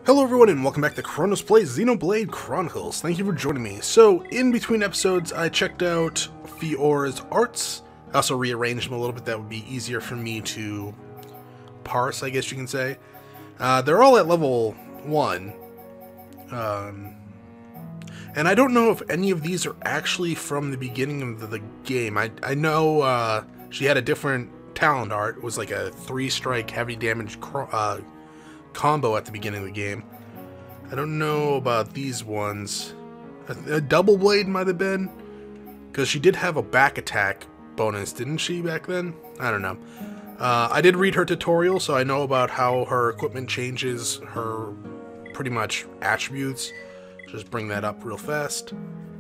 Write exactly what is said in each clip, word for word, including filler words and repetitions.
Hello everyone and welcome back to Chronos Plays Xenoblade Chronicles. Thank you for joining me. So, in between episodes, I checked out Fiora's arts. I also rearranged them a little bit. That would be easier for me to parse, I guess you can say. Uh, they're all at level one. Um, and I don't know if any of these are actually from the beginning of the, the game. I, I know uh, she had a different talent art. It was like a three-strike heavy damage uh, combo at the beginning of the game. I don't know about these ones. A, a double blade might have been, because she did have a back attack bonus, didn't she, back then? I don't know. Uh, I did read her tutorial, so I know about how her equipment changes her pretty much attributes. Just bring that up real fast.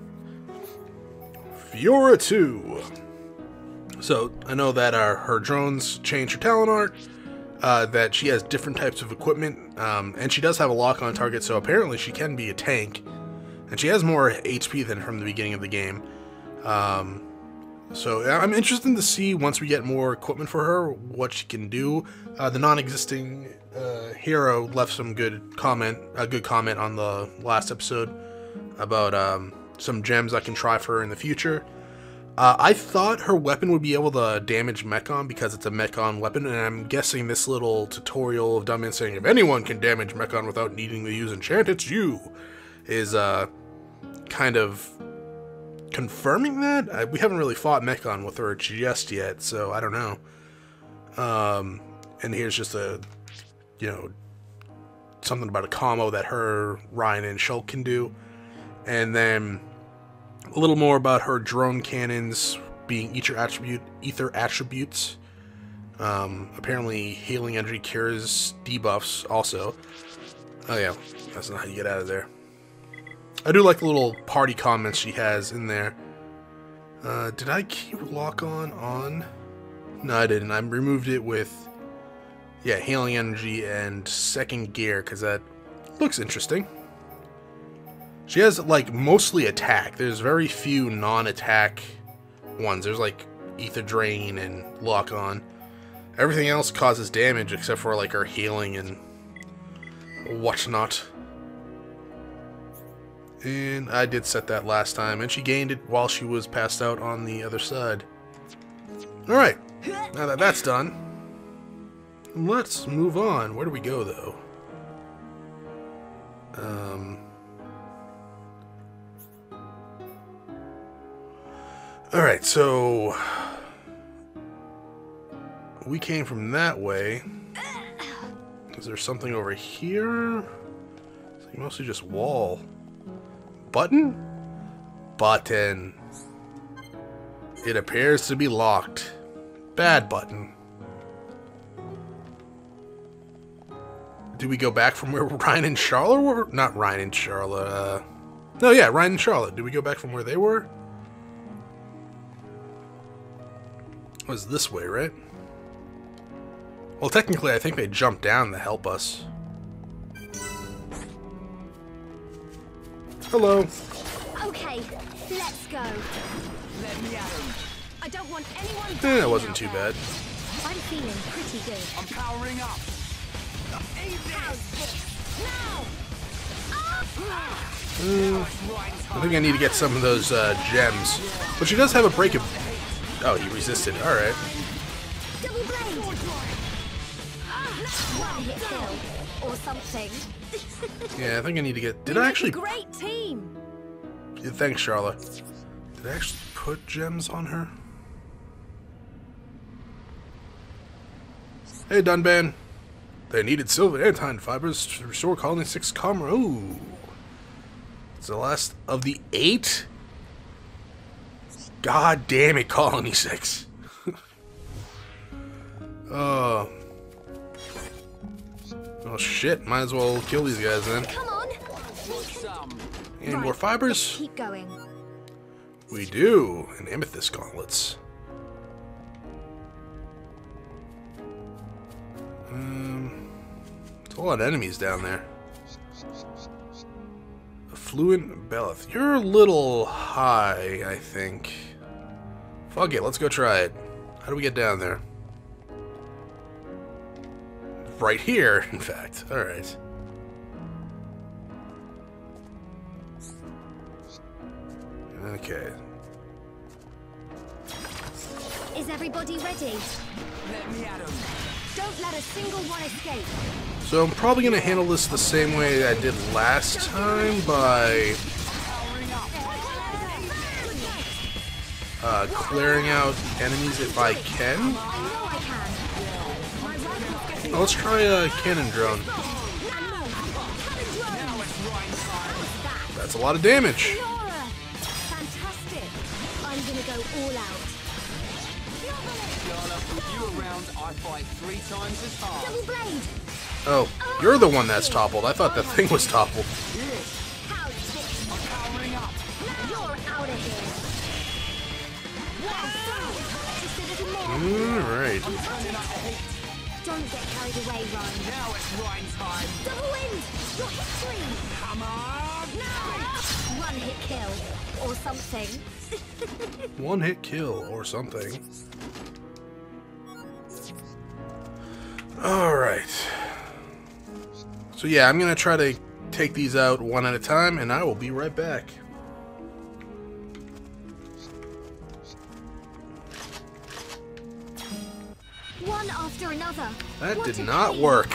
Fiora two. So I know that uh, her drones change her talent art. Uh, that she has different types of equipment, um, and she does have a lock-on target, so apparently she can be a tank, and she has more H P than from the beginning of the game. Um, so I'm interested to see, once we get more equipment for her, what she can do. Uh, the non-existing uh, hero left some good comment, a good comment on the last episode about um, some gems I can try for her in the future. Uh, I thought her weapon would be able to damage Mechon because it's a Mechon weapon, and I'm guessing this little tutorial of Dumbman saying, if anyone can damage Mechon without needing to use enchant, it's you, is uh, kind of confirming that. I, we haven't really fought Mechon with her just yet, so I don't know. Um, and here's just a, you know, something about a combo that her, Ryan, and Shulk can do. And then a little more about her drone cannons being ether attribute, ether attributes. Um, apparently, healing energy cures debuffs also. Oh yeah, that's not how you get out of there. I do like the little party comments she has in there. Uh, did I keep lock on on? No, I didn't. I removed it with, yeah, healing energy and second gear because that looks interesting. She has, like, mostly attack. There's very few non-attack ones. There's, like, Ether Drain and Lock-On. Everything else causes damage except for, like, her healing and whatnot. And I did set that last time, and she gained it while she was passed out on the other side. Alright, now that that's done, let's move on. Where do we go, though? Um... Alright, so we came from that way. Is there something over here? It's like mostly just wall. Button? Button. It appears to be locked. Bad button. Do we go back from where Ryan and Charlotte were? Not Ryan and Charlotte. Uh, no, yeah, Ryan and Charlotte. Did we go back from where they were? It was this way, right? Well, technically, I think they jumped down to help us. Hello. Okay, let's go. Let me at him. I don't want anyone. Eh, that wasn't too bad. I'm feeling pretty good. I'm powering up. How's this? Now! Mm, I think I need to get some of those uh, gems. But she does have a break of... Oh, he resisted. Alright. Double blade! One hit kill, or something. Yeah, I think I need to get... Did We I make actually... a great team. Yeah, thanks, Charlotte. Did I actually put gems on her? Hey, Dunban. They needed silver anton fibers to restore Colony six commerce. Ooh. It's the last of the eight? God damn it, Colony six. Oh. Oh shit, might as well kill these guys then. Come on. Any Right, more fibers? let's keep going. We do. And amethyst gauntlets. Um, there's a lot of enemies down there. Affluent Belith. You're a little high, I think. Fuck it, let's go try it. How do we get down there? Right here, in fact. Alright. Okay. Is everybody ready? Let me at 'em. Don't let a single one escape. So I'm probably going to handle this the same way I did last time by Powering up. uh, clearing out enemies if I can. I know I can. My rifle's getting Oh, let's try a cannon drone. Now it's right time. That's a lot of damage. Laura! Fantastic. I'm gonna go all out. Sharla, with you around, I fight three times as hard. Double blade! Oh, you're the one that's toppled. I thought the thing was toppled. How tick! I'm powering up. You're out of here! Just a little more. Alright. Turning up the heat. Don't get carried away, Ryan. Now it's right time. Double wind! Your hit screen! Come on. One hit kill. Or something. One hit kill or something. Alright. So yeah, I'm going to try to take these out one at a time, and I will be right back. One after another. That What did a not pain. work.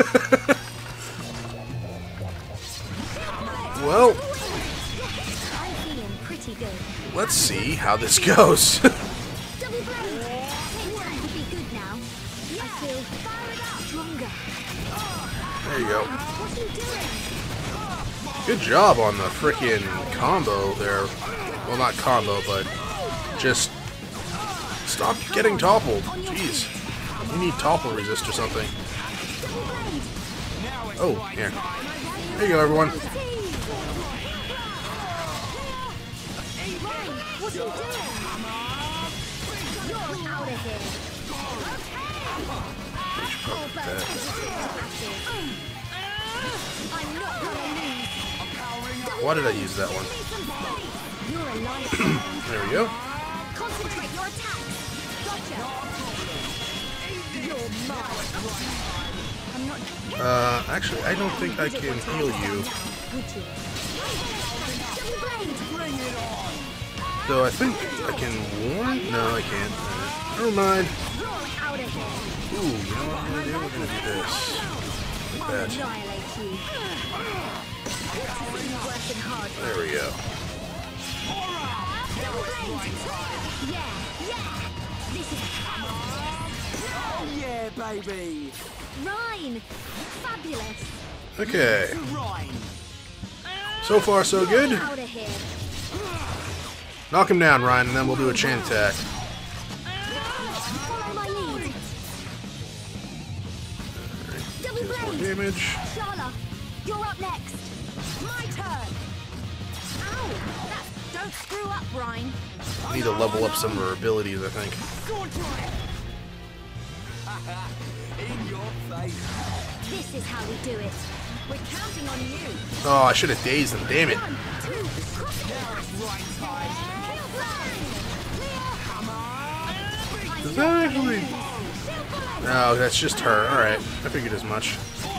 Well, I'm feeling pretty good. let's see how this goes. Double blade! Things could be good now. I feel stronger. There you go. What are you doing? Good job on the frickin' combo there. Well, not combo, but just stop getting toppled. Jeez. We need topple resist or something. Oh, here. There you go, everyone. Ryan, what are you doing? You're out of here. All birds I'm not gonna lose. Why did I use that one? You're alive. There we go. Concentrate your attacks. Gotcha. You're mine. I'm not. Uh, actually, I don't think I can heal you. Would you? Double blade. Bring it on. Though I think I can warn. No, I can't. Never mind. You're out of here. Ooh, you know what we're gonna do? We're gonna do this. Like I'll that. annihilate you. Working hard. There we go. Double blade. Yeah, yeah. This is Oh yeah, baby. Rhine. Fabulous. Okay. Ryan. So far, so good. Out of here. Knock him down, Ryan, and then we'll do a chain attack. Follow my lead. Double Deals more blade. damage. Sharla, you're up next. My turn. Ow. That, don't screw up, Ryan. We need to level up some of our abilities, I think. In your face. This is how we do it. We're counting on you. Oh, I should have dazed him. Damn it. One, two, cross it. Right time. Kill blade. Come on. Does that actually... No, that's just her. Alright. I figured as much.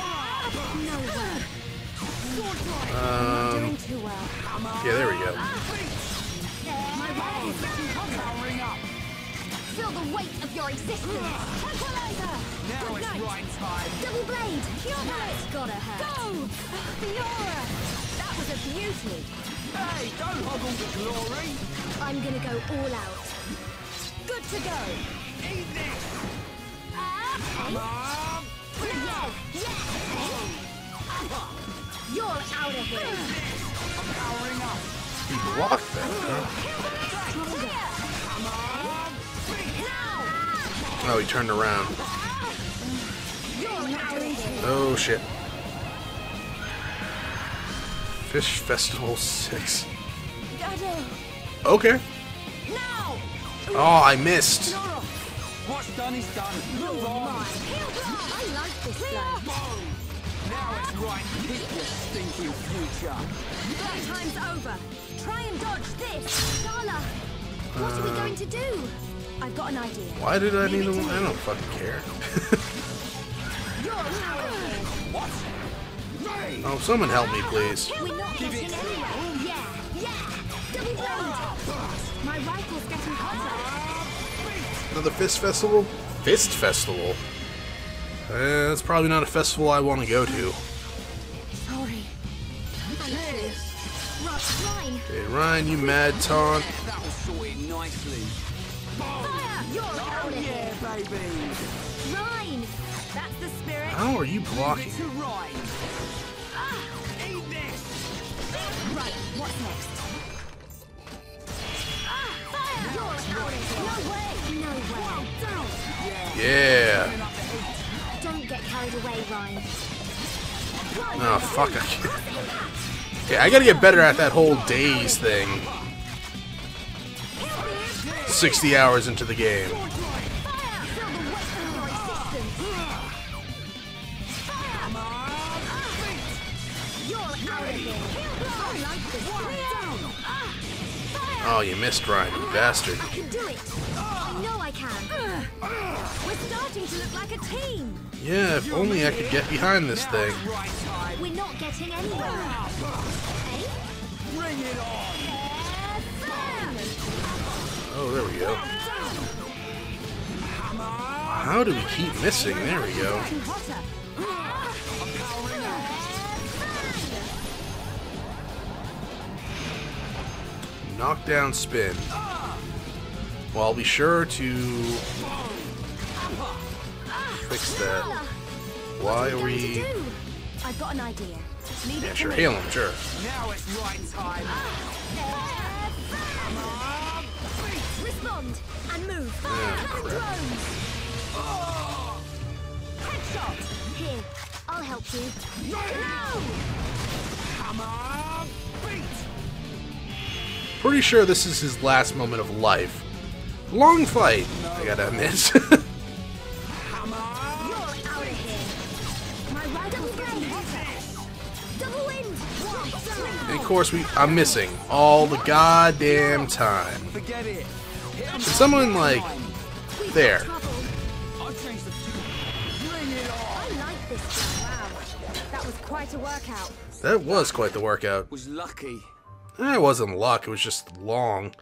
Um, Doing too well. yeah, there we go. My weapon's getting hotter. Powering up. Feel the weight of your existence. Tranquilizer. Now Good it's night. right time. Double blade. That's gotta hurt. Go. Fiora. That was a beauty. Hey, don't hog all the glory. I'm gonna go all out. Good to go. Eat this. Ah, Come on. yeah, yeah. You're out of here. I'm powering up. He blocked that, huh? Now. Oh, he turned around. You're out of here. Oh, shit. Fish Festival six. Okay. Now. Oh, I missed. What's done is done. You're Move on. mine. I like this flow. Now it's right. Keep your stinky future. That time's over. Try and dodge this. Sharla, what are we going to do? I've got an idea. Why did I Leave need it to... to I me. don't fucking care. You're out of here. What? Ray. Oh, someone help me, please. We're not getting anywhere. Yeah, yeah. Double blade. My rifle's getting hotter. Another fist festival? Fist festival? Eh, that's probably not a festival I want to go to. Sorry. Ryan. Okay, Ryan, you mad taunt. That was sorted nicely. Fire! You're out of here. Baby. Ryan. That's the spirit. How are you blocking? To right. Eat this. Right, what's next? Ah, fire! You're out of here. No way. No way. Down. Yeah. Don't get carried away, Ryan. Oh, fuck. I can't. Okay, I gotta get better at that whole daze thing. sixty hours into the game. Oh, you missed, Ryan, you bastard. I can do it. I know I can. We're starting to look like a team. Yeah, if only I could get behind this thing. We're not getting anywhere. Eh? Bring it on. Oh, there we go. How do we keep missing? There we go. Knockdown spin. Well, I'll be sure to fix that. Why are we... I've got an idea. Leave Yeah, it sure. to me. Hail him, sure. Now it's right time. Respond and move. Ah, Fire crap. drones. Headshot. Here, I'll help you. No! Come on. Beat. Pretty sure this is his last moment of life. Long fight, I gotta admit. Come on. You're out of here. My rifle's getting hotter. Double wind. And of course, we I'm missing all the goddamn time. Forget it. Can someone, like, there? I'll change the tune. Bring it on. I like this one. Wow. That was quite a workout. That was quite the workout. Was lucky. Eh, It wasn't luck, it was just long.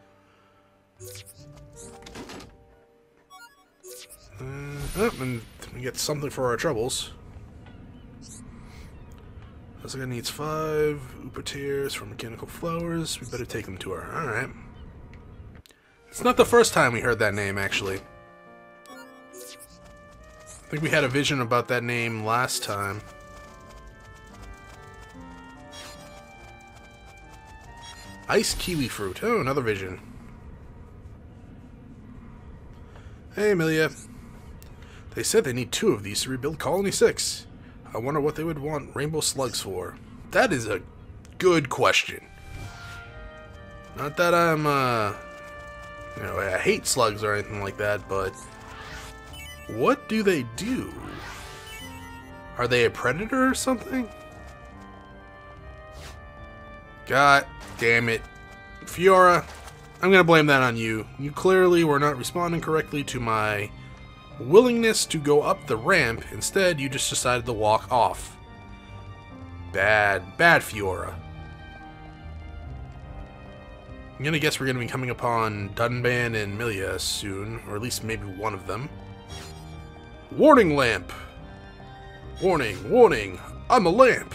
Uh, oh, and we get something for our troubles. Jessica needs five Upa tears for mechanical flowers. We better take them to her. Alright. It's not the first time we heard that name, actually. I think we had a vision about that name last time. Ice kiwi fruit. Oh, another vision. Hey, Amelia. They said they need two of these to rebuild Colony six. I wonder what they would want rainbow slugs for. That is a good question. Not that I'm, uh... You know, I hate slugs or anything like that, but... What do they do? Are they a predator or something? God damn it. Fiora, I'm gonna blame that on you. You clearly were not responding correctly to my willingness to go up the ramp. Instead, you just decided to walk off. Bad, bad Fiora. I'm gonna guess we're gonna be coming upon Dunban and Milia soon, or at least maybe one of them. Warning lamp! Warning, warning, I'm a lamp!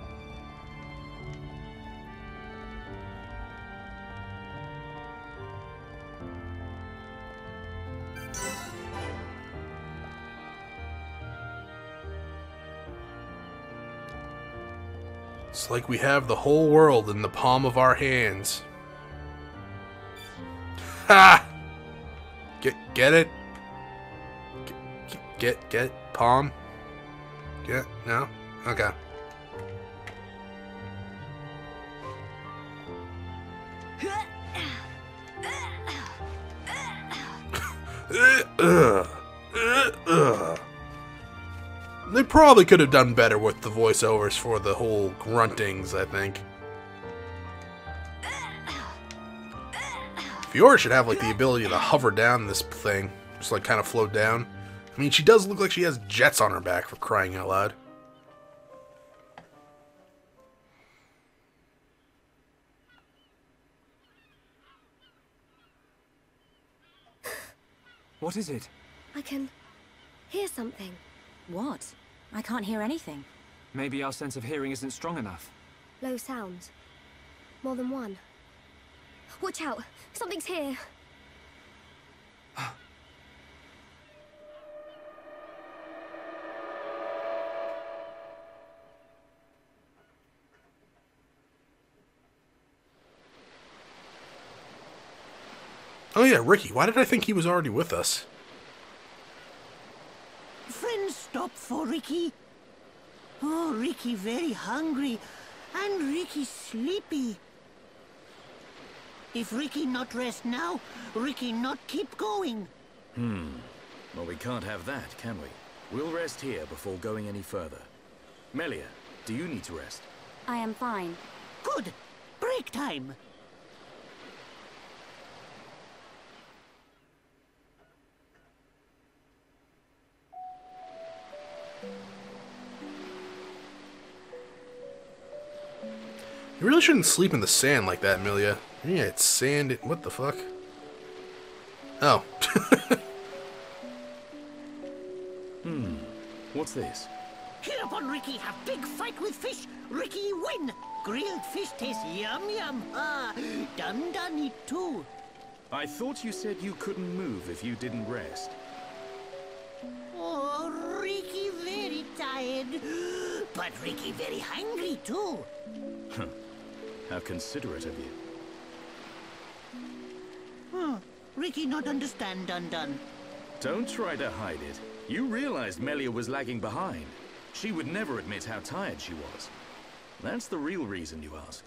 It's like we have the whole world in the palm of our hands. Ha! Get get it? Get get get palm? Get no? Okay. Ugh. Ugh. They probably could have done better with the voiceovers for the whole gruntings, I think. Fiora should have, like, the ability to hover down this thing. Just, like, kind of float down. I mean, she does look like she has jets on her back, for crying out loud. What is it? I can hear something. What? I can't hear anything. Maybe our sense of hearing isn't strong enough. Low sounds. More than one. Watch out! Something's here! Oh yeah, Ricky. Why did I think he was already with us? Friends stop for Ricky. Oh, Ricky very hungry. And Ricky sleepy. If Ricky not rest now, Ricky not keep going. Hmm. Well, we can't have that, can we? We'll rest here before going any further. Melia, do you need to rest? I am fine. Good. Break time. You really shouldn't sleep in the sand like that, Melia. Yeah, it's sand. What the fuck? Oh. Hmm. What's this? Hereupon Ricky have big fight with fish. Ricky win. Grilled fish taste yum yum. Ah, done done it too. I thought you said you couldn't move if you didn't rest. Oh, Ricky very tired. But Ricky very hungry too. Huh. How considerate of you. Hmm. Ricky not understand done done. Don't try to hide it. You realized Melia was lagging behind. She would never admit how tired she was. That's the real reason you ask.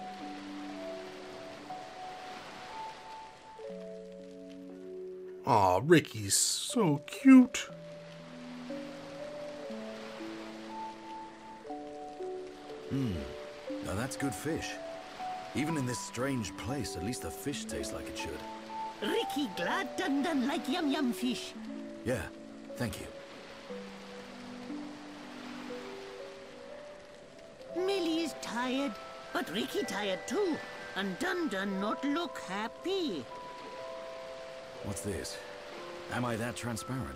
Aw, Ricky's so cute. Hmm. Now that's good fish. Even in this strange place, at least the fish tastes like it should. Ricky glad done done like yum yum fish. Yeah, thank you. Millie is tired, but Ricky tired too. And Dun Dun not look happy. What's this? Am I that transparent?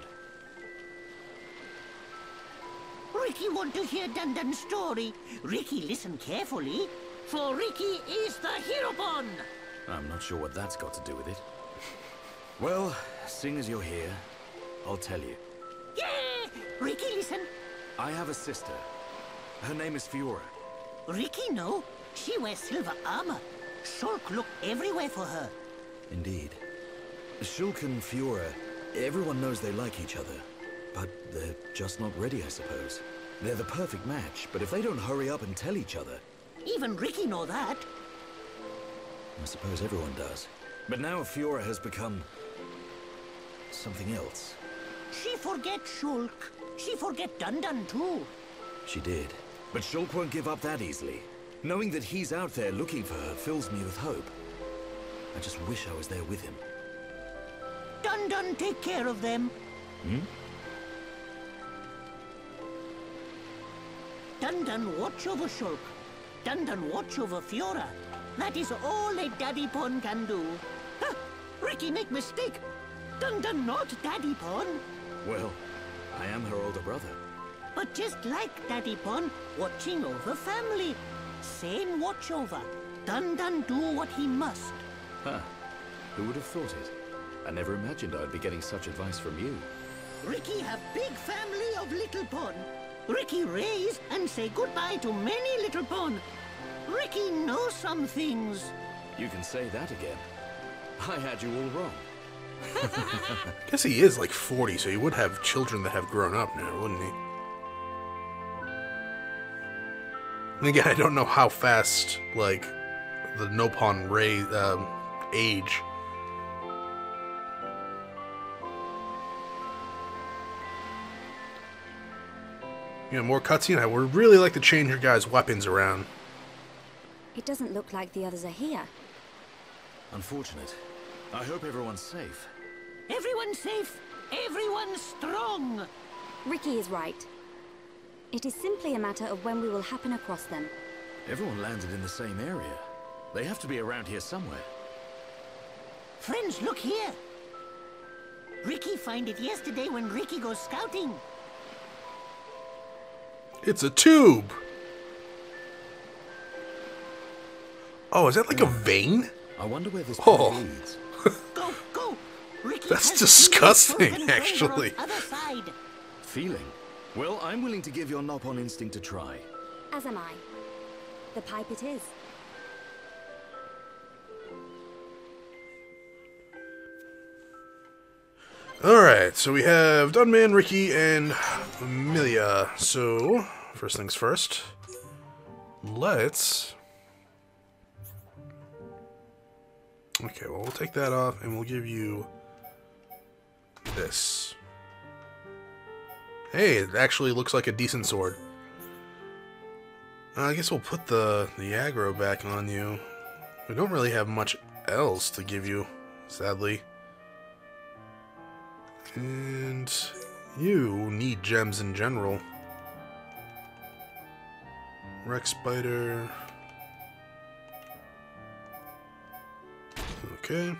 Ricky want to hear Dun Dun's story. Ricky listen carefully, for Ricky is the Heropon. I'm not sure what that's got to do with it. Well, seeing as you're here, I'll tell you. Yeah! Ricky listen. I have a sister. Her name is Fiora. Ricky know. She wears silver armor. Shulk look everywhere for her. Indeed. Shulk and Fiora, everyone knows they like each other. But they're just not ready, I suppose. They're the perfect match, but if they don't hurry up and tell each other... Even Ricky know that. I suppose everyone does. But now Fiora has become... something else. She forget Shulk. She forget Dun Dun too. She did. But Shulk won't give up that easily. Knowing that he's out there looking for her fills me with hope. I just wish I was there with him. Dun Dun take care of them. Hmm? Dun Dun watch over Shulk. Dun Dun watch over Fiora. That is all a Daddy Pon can do. Huh, Ricky make mistake. Dun Dun not Daddy Pon. Well, I am her older brother. But just like Daddy Pon, watching over family. Same watch over. Dun Dun do what he must. Huh. Who would have thought it? I never imagined I'd be getting such advice from you. Ricky have big family of Little Pon. Ricky raise and say goodbye to many Little Pon. Ricky knows some things. You can say that again. I had you all wrong. I guess he is like forty, so he would have children that have grown up now, wouldn't he? And again, I don't know how fast, like, the Nopon Ray um, age. You know, more cutscene. I would really like to change your guys' weapons around. It doesn't look like the others are here. Unfortunate. I hope everyone's safe. Everyone safe. Everyone strong. Ricky is right. It is simply a matter of when we will happen across them. Everyone landed in the same area. They have to be around here somewhere. Friends, look here. Ricky find it yesterday when Ricky goes scouting. It's a tube. Oh, is that like a vein? I wonder where this Oh. path leads. Go, go! Ricky That's has disgusting, the feeling actually. on other side. Feeling? Well, I'm willing to give your Nopon instinct a try. As am I. The pipe it is. Alright, so we have Dunman, Ricky, and Amelia. So, first things first. Let's... Okay, well, we'll take that off, and we'll give you this. Hey, it actually looks like a decent sword. Uh, I guess we'll put the, the aggro back on you. We don't really have much else to give you, sadly. And you need gems in general. Rex Spider. Okay.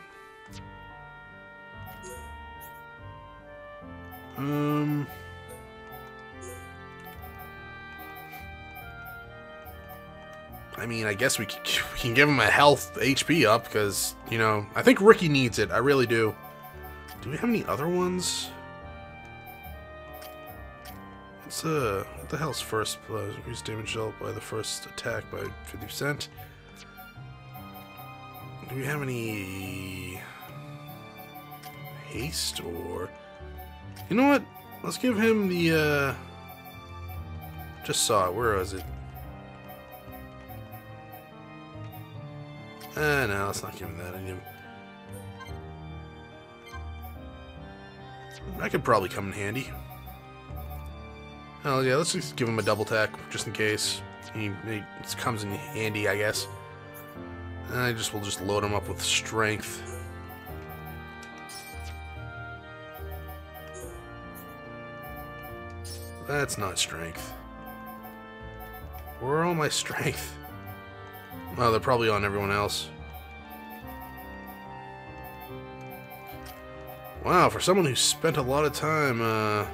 Um. I mean, I guess we can, we can give him a health H P up because, you know, I think Ricky needs it. I really do. Do we have any other ones? What's uh, what the hell's first? Uh, increase damage dealt by the first attack by fifty percent. Do we have any haste or? You know what? Let's give him the. Uh, just saw it. Where was it? Ah, no, let's not give him that. I need him. That could probably come in handy. Oh yeah, let's just give him a double tack just in case. He, he it comes in handy, I guess. And I just will just load him up with strength. That's not strength. Where are all my strength? Oh, they're probably on everyone else. Wow, for someone who spent a lot of time, uh...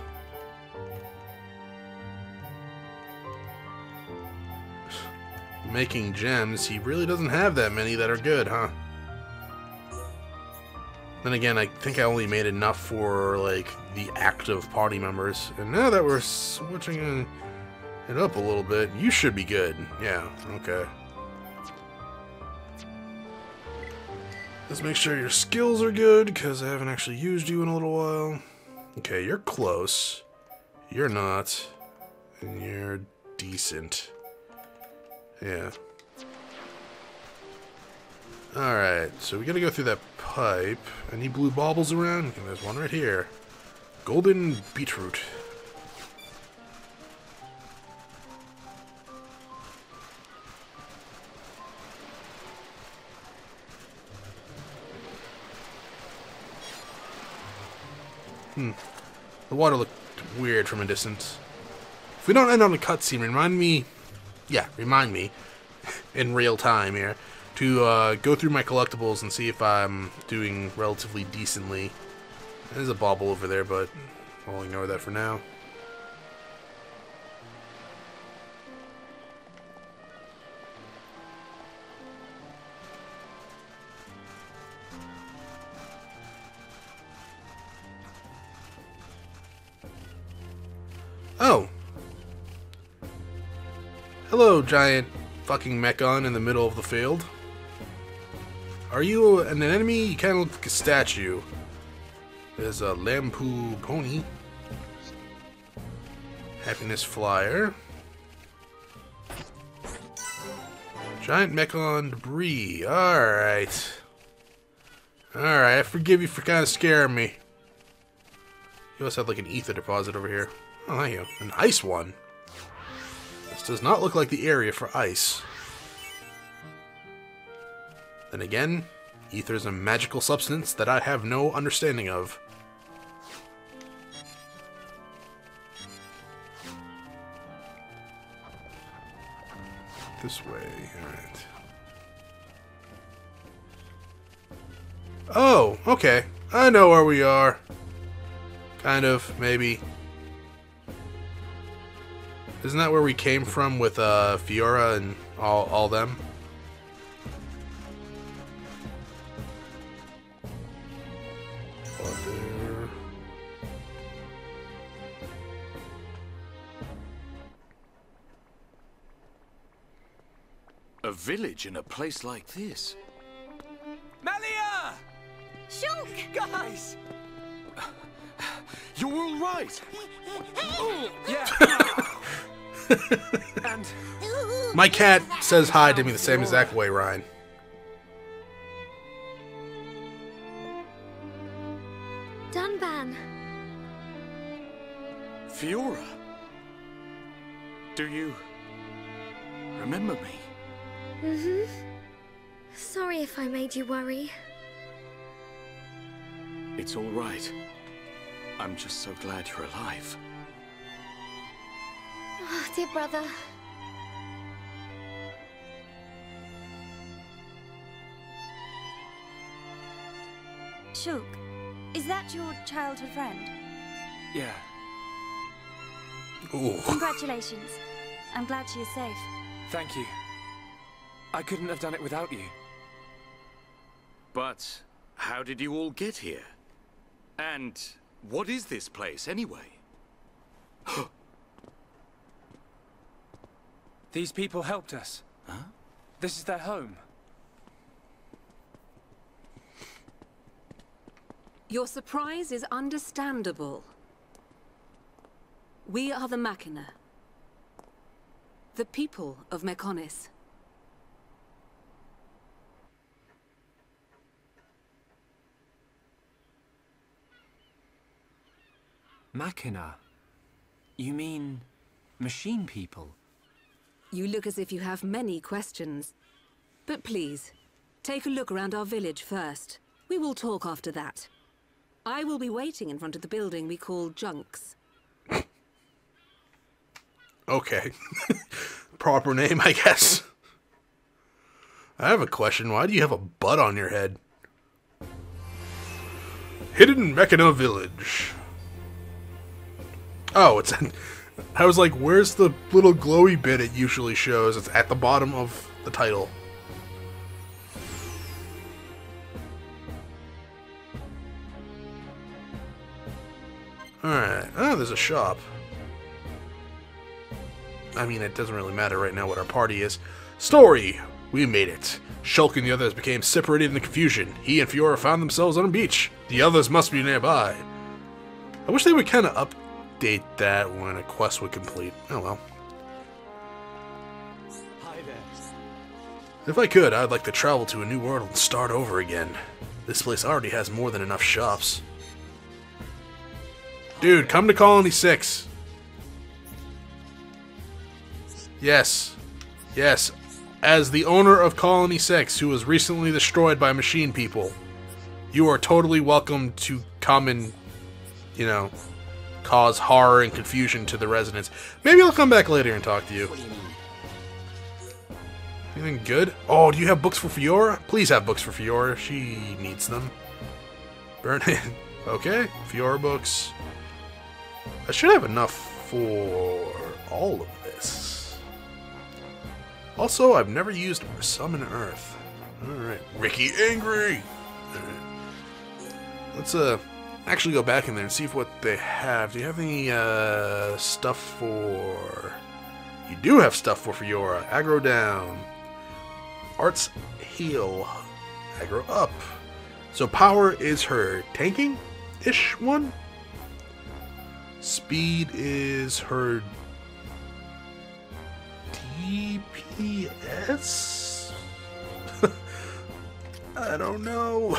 making gems, he really doesn't have that many that are good, huh? Then again, I think I only made enough for, like, the active party members. And now that we're switching it up a little bit, you should be good. Yeah, okay. Let's make sure your skills are good, because I haven't actually used you in a little while. Okay, you're close. You're not. And you're decent. Yeah. Alright, so we gotta go through that pipe. Any blue baubles around? Okay, there's one right here. Golden beetroot. Hmm. The water looked weird from a distance. If we don't end on a cutscene, remind me... Yeah, remind me, in real time here, to uh, go through my collectibles and see if I'm doing relatively decently. There's a bauble over there, but I'll ignore that for now. Oh! Hello, giant fucking Mechon in the middle of the field. Are you an enemy? You kind of look like a statue. There's a Lampu Pony. Happiness Flyer. Giant Mechon debris. Alright. Alright, I forgive you for kind of scaring me. You also have like an ether deposit over here. Oh, thank you. An ice one. This does not look like the area for ice. Then again, ether is a magical substance that I have no understanding of. This way, alright. Oh, okay. I know where we are. Kind of, maybe. Isn't that where we came from with uh, Fiora and all, all them? A village in a place like this. Melia! Shulk! Guys! You're all right. Yeah. And My cat says hi to me the same exact way, Ryan. Dunban. Fiora. Do you remember me? Mm-hmm. Sorry if I made you worry. It's all right. I'm just so glad you're alive. Oh, dear brother. Shulk, is that your childhood friend? yeah, Ooh. Congratulations. I'm glad she is safe. thank you. I couldn't have done it without you. But how did you all get here? And what is this place anyway? These people helped us. Huh? This is their home. Your surprise is understandable. We are the Machina. The people of Mechonis. Machina? You mean machine people? You look as if you have many questions. But please, take a look around our village first. We will talk after that. I will be waiting in front of the building we call Junks. Okay. Proper name, I guess. I have a question. Why do you have a butt on your head? Hidden Mechana Village. Oh, it's... I was like, where's the little glowy bit it usually shows? It's at the bottom of the title. Alright. Oh, there's a shop. I mean, it doesn't really matter right now what our party is. Story! We made it. Shulk and the others became separated in the confusion. He and Fiora found themselves on a beach. The others must be nearby. I wish they would kind of update that when a quest would complete. Oh well. Hi there. If I could, I'd like to travel to a new world and start over again. This place already has more than enough shops. Dude, come to Colony six. Yes. Yes. As the owner of Colony six, who was recently destroyed by machine people, you are totally welcome to come and, you know, cause horror and confusion to the residents. Maybe I'll come back later and talk to you. Anything good? Oh, do you have books for Fiora? Please have books for Fiora. She needs them. Burn it. Okay, Fiora books. I should have enough for all of this. Also, I've never used Summon Earth. Alright. Ricky Angry! Alright. Let's uh actually go back in there and see if what they have. Do you have any uh stuff for... You do have stuff for Fiora. Aggro down. Arts heal. Aggro up. So power is her tanking-ish one? Speed is her D P S? I don't know.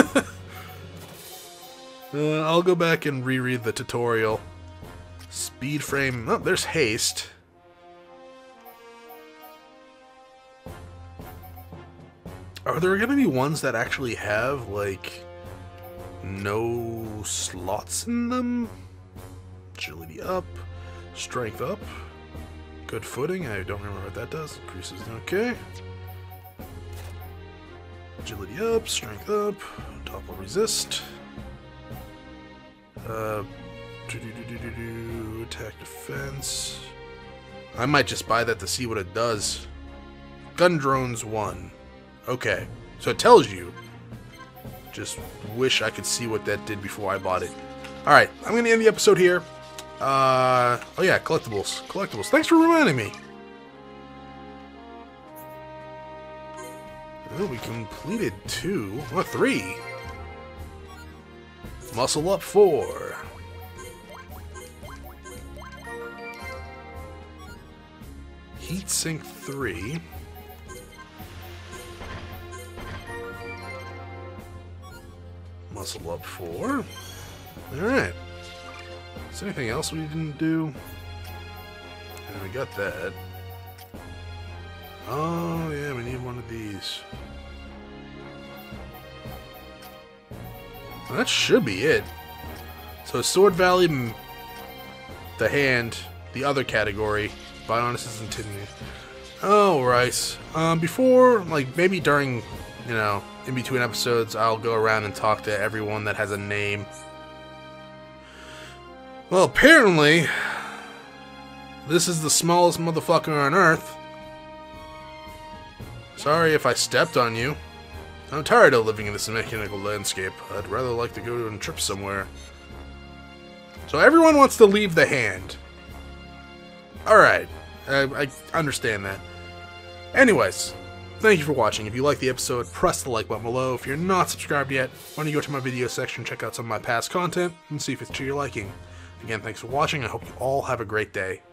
uh, I'll go back and reread the tutorial. Speed frame. Oh, there's haste. Are there going to be ones that actually have, like, no slots in them? Agility up. Strength up. Good footing. I don't remember what that does. Increases. Okay. Agility up. Strength up. Topple resist. Uh, Do-do-do-do-do-do. Attack defense. I might just buy that to see what it does. Gun drones one. Okay, so it tells you. Just wish I could see what that did before I bought it. Alright, I'm going to end the episode here. Uh, oh yeah, collectibles. Collectibles. Thanks for reminding me. Oh, we completed two. Oh, three. Muscle up four. Heat sink three. Muscle up four. Alright. Is there anything else we didn't do? And we got that. Oh, yeah, we need one of these. Well, that should be it. So Sword Valley, the hand, the other category, Bionis and Tinny. Oh, right. Um, before, like, maybe during, you know, in between episodes, I'll go around and talk to everyone that has a name. Well, apparently, this is the smallest motherfucker on Earth. Sorry if I stepped on you. I'm tired of living in this mechanical landscape. I'd rather like to go on a trip somewhere. So everyone wants to leave the hand. Alright, I, I understand that. Anyways, thank you for watching. If you liked the episode, press the like button below. If you're not subscribed yet, why don't you go to my video section, check out some of my past content, and see if it's to your liking. Again, thanks for watching. I hope you all have a great day.